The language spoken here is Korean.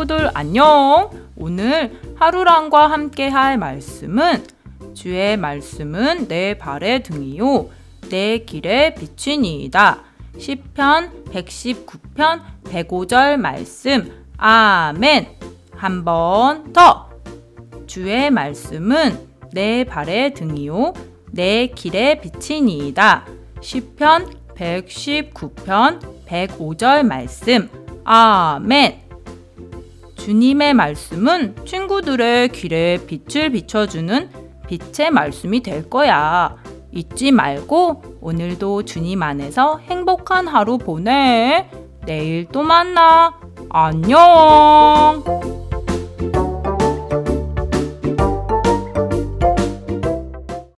친구들 안녕! 오늘 하루랑과 함께 할 말씀은 주의 말씀은 내 발의 등이요 내 길의 빛이니이다. 시편 119편 105절 말씀. 아멘. 한 번 더. 주의 말씀은 내 발의 등이요 내 길의 빛이니이다. 시편 119편 105절 말씀. 아멘. 주님의 말씀은 친구들의 길에 빛을 비춰주는 빛의 말씀이 될 거야. 잊지 말고 오늘도 주님 안에서 행복한 하루 보내. 내일 또 만나. 안녕.